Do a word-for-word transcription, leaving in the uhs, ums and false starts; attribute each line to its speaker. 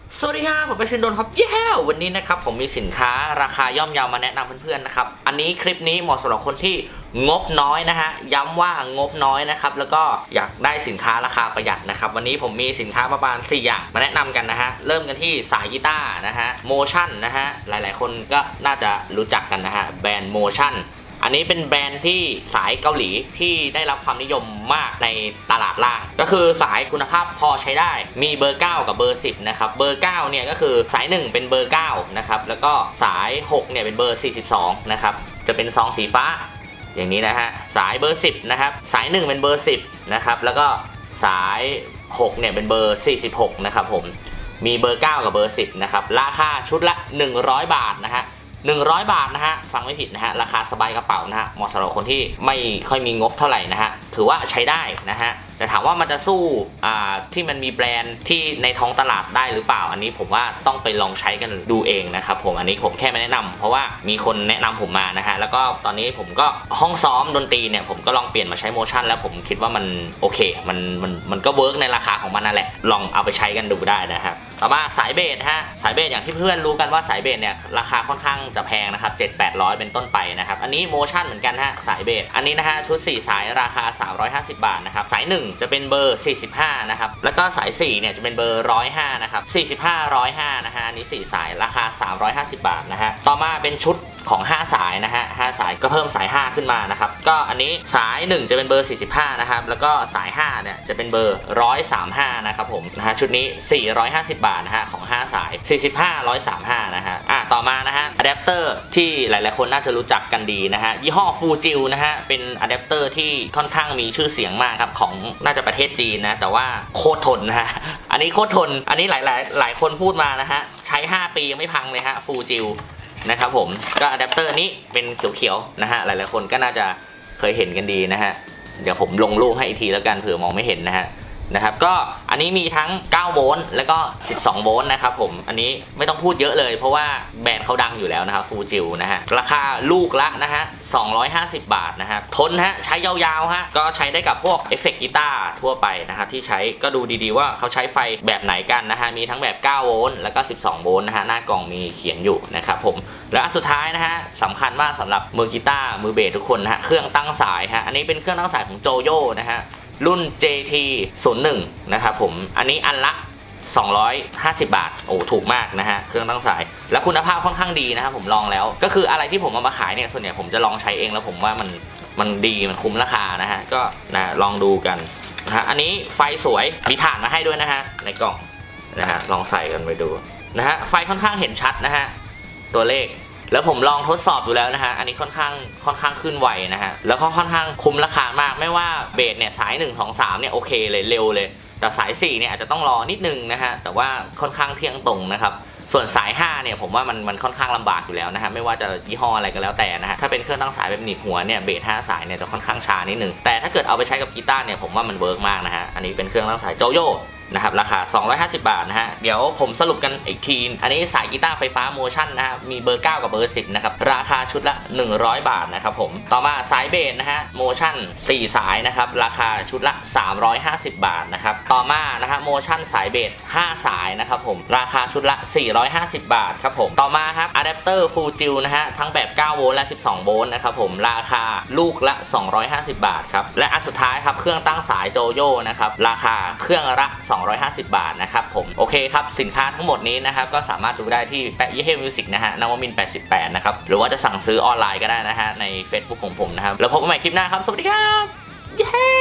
Speaker 1: สวัสดีครับผมเป็นซินโดนครับเย้วันนี้นะครับผมมีสินค้าราคาย่อมเยามาแนะนำเพื่อนๆนะครับอันนี้คลิปนี้เหมาะสำหรับคนที่งบน้อยนะฮะย้ำว่างบน้อยนะครับแล้วก็อยากได้สินค้าราคาประหยัดนะครับวันนี้ผมมีสินค้าประมาณสี่อย่างมาแนะนำกันนะฮะเริ่มกันที่สายกีตาร์นะฮะโมชั่นนะฮะหลายๆคนก็น่าจะรู้จักกันนะฮะแบรนด์โมชั่นอันนี้เป็นแบรนด์ที่สายเกาหลีที่ได้รับความนิยมมากในตลาดล่างก็คือสายคุณภาพพอใช้ได้มีเบอร์เก้ากับเบอร์สิบนะครับเบอร์เก้าเนี่ยก็คือสายหนึ่งเป็นเบอร์เก้านะครับแล้วก็สายหกเนี่ยเป็นเบอร์สี่สิบสองนะครับจะเป็นซองสีฟ้าอย่างนี้นะฮะสายเบอร์สิบนะครับสายหนึ่งเป็นเบอร์สิบนะครับแล้วก็สายหกเนี่ยเป็นเบอร์สี่สิบหกนะครับผมมีเบอร์เก้ากับเบอร์สิบนะครับราคาชุดละหนึ่งร้อยบาทนะฮะหนึ่งร้อยบาทนะฮะฟังไม่ผิดนะฮะราคาสบายกระเป๋านะฮะเหมาะสำหรับคนที่ไม่ค่อยมีงบเท่าไหร่นะฮะถือว่าใช้ได้นะฮะแต่ถามว่ามันจะสู้อ่าที่มันมีแบรนด์ที่ในท้องตลาดได้หรือเปล่าอันนี้ผมว่าต้องไปลองใช้กันดูเองนะครับผมอันนี้ผมแค่ไม่แนะนำเพราะว่ามีคนแนะนำผมมานะฮะแล้วก็ตอนนี้ผมก็ห้องซ้อมดนตรีเนี่ยผมก็ลองเปลี่ยนมาใช้โมชั่นแล้วผมคิดว่ามันโอเคมันมันมันก็เวิร์กในราคาของมันนั่นแหละลองเอาไปใช้กันดูได้นะครับต่อมาสายเบสฮะสายเบสอย่างที่เพื่อนรู้กันว่าสายเบสเนี่ยราคาค่อนข้างจะแพงนะครับ เจ็ดแปดร้อย เป็นต้นไปนะครับอันนี้โมชั่นเหมือนกันฮะสายเบสอันนี้นะฮะชุดสี่สายราคาสามร้อยห้าสิบบาทนะครับสายหนึ่งจะเป็นเบอร์สี่สิบห้านะครับแล้วก็สายสี่เนี่ยจะเป็นเบอร์หนึ่งร้อยห้านะครับสี่สิบห้า หนึ่งร้อยห้านะฮะอันนี้สี่สายราคาสามร้อยห้าสิบบาทนะฮะต่อมาเป็นชุดของห้าสายนะฮะห้าสายก็เพิ่มสายห้าขึ้นมานะครับก็อันนี้สายหนึ่งจะเป็นเบอร์สี่สิบห้านะครับแล้วก็สายห้าเนี่ยจะเป็นเบอร์หนึ่งร้อยสามสิบห้านะครับผมนะฮะชุดนี้สี่ร้อยห้าสิบบาทนะฮะของห้าสายสี่สิบห้า หนึ่งร้อยสามสิบห้านะฮะอ่ะต่อมานะฮะอะแดปเตอร์ที่หลายๆคนน่าจะรู้จักกันดีนะฮะยี่ห้อฟูจิลนะฮะเป็นอะแดปเตอร์ที่ค่อนข้างมีชื่อเสียงมากครับของน่าจะประเทศจีนนะแต่ว่าโคตรทนนะฮะอันนี้โคตรทนอันนี้หลายๆหลายคนพูดมานะฮะใช้ห้าปียังไม่พังเลยฮะฟูจิลนะครับผมก็อะแดปเตอร์นี้เป็นเขียวๆนะฮะหลายๆคนก็น่าจะเคยเห็นกันดีนะฮะเดี๋ยวผมลงรูปให้อีกทีแล้วกันเผื่อมองไม่เห็นนะฮะนะครับก็อันนี้มีทั้งเก้าโวลต์แล้วก็สิบสองโวลต์นะครับผมอันนี้ไม่ต้องพูดเยอะเลยเพราะว่าแบรนด์เขาดังอยู่แล้วนะครับฟูจิลนะฮะราคาลูกละนะฮะสองร้อยห้าสิบบาทนะครับทนฮะใช้ยาวๆฮะก็ใช้ได้กับพวกเอฟเฟกต์กีตาร์ทั่วไปนะครับที่ใช้ก็ดูดีๆว่าเขาใช้ไฟแบบไหนกันนะฮะมีทั้งแบบเก้าโวลต์แล้วก็สิบสองโวลต์นะฮะหน้ากล่องมีเขียนอยู่นะครับผมและอันสุดท้ายนะฮะสำคัญมากสำหรับมือกีตาร์มือเบสทุกคนนะฮะเครื่องตั้งสายฮะอันนี้เป็นเครื่องตั้งสายของโจโย่นะฮะรุ่น เจ ที ศูนย์หนึ่ง นะครับผมอันนี้อันละสองร้อยห้าสิบบาทโอ้ถูกมากนะฮะเครื่องตั้งสายและคุณภาพค่อนข้างดีนะครับผมลองแล้วก็คืออะไรที่ผมเอามาขายเนี่ยส่วนใหญ่ผมจะลองใช้เองแล้วผมว่ามันมันดีมันคุ้มราคานะฮะก็นะลองดูกันนะฮะอันนี้ไฟสวยมีถ่านมาให้ด้วยนะฮะในกล่องนะฮะลองใส่กันไปดูนะฮะไฟค่อนข้างเห็นชัดนะฮะตัวเลขแล้วผมลองทดสอบดูแล้วนะฮะอันนี้ค่อนข้างค่อนข้างขึ้นไวนะฮะแล้วก็ค่อนข้างคุ้มราคามากไม่ว่าเบสเนี่ยสายหนึ่ง สอง สามเนี่ยโอเคเลยเร็วเลยแต่สายสี่เนี่ยอาจจะต้องรอนิดนึงนะฮะแต่ว่าค่อนข้างเที่ยงตรงนะครับส่วนสายห้าเนี่ยผมว่ามันมันค่อนข้างลำบากอยู่แล้วนะฮะไม่ว่าจะยี่ห้ออะไรก็แล้วแต่นะฮะถ้าเป็นเครื่องตั้งสายแบบหนีบหัวเนี่ยเบสห้าสายเนี่ยจะค่อนข้างช้านิดนึงแต่ถ้าเกิดเอาไปใช้กับกีตาร์เนี่ยผมว่ามันเวิร์กมากนะฮะอันนี้เป็นเครื่องตั้งสายโจโย่นะครับราคาสองร้อยห้าสิบบาทนะฮะเดี๋ยวผมสรุปกันอีกทีอันนี้สายกีตาร์ไฟฟ้าโมชั่นนะฮะมีเบอร์เก้ากับเบอร์สิบนะครับราคาชุดละหนึ่งร้อยบาทนะครับผมต่อมาสายเบสนะฮะโมชั่นสี่สายนะครับราคาชุดละสามร้อยห้าสิบบาทนะครับต่อมานะฮะโมชั่นสายเบสห้าสายนะครับผมราคาชุดละสี่ร้อยห้าสิบบาทครับผมต่อมาครับอะแดปเตอร์ฟูจิลนะฮะทั้งแบบเก้าโวลต์และสิบสองโวลต์นะครับผมราคาลูกละสองร้อยห้าสิบบาทครับและอันสุดท้ายครับเครื่องตั้งสายโจโย่นะครับราคาเครื่องละสองร้อยห้าสิบบาทนะครับผมโอเคครับสินค้าทั้งหมดนี้นะครับก็สามารถดูได้ที่แปะยี่เฮมิวสิกนะฮะนวมินทร์แปดสิบแปดนะครับหรือว่าจะสั่งซื้อออนไลน์ก็ได้นะฮะใน Facebook ของผมนะครับแล้วพบกันใหม่คลิปหน้าครับสวัสดีครับเย้